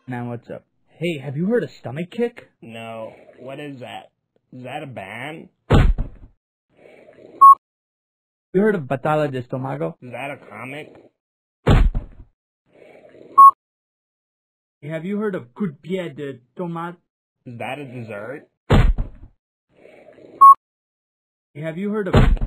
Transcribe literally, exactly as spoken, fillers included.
Man, what's up? Hey, have you heard of Stomach Kick? No. What is that? Is that a band? You heard of Batalla de Estomago? Is that a comic? Have you heard of Coup de Pied de Tomate? Is that a dessert? Have you heard of...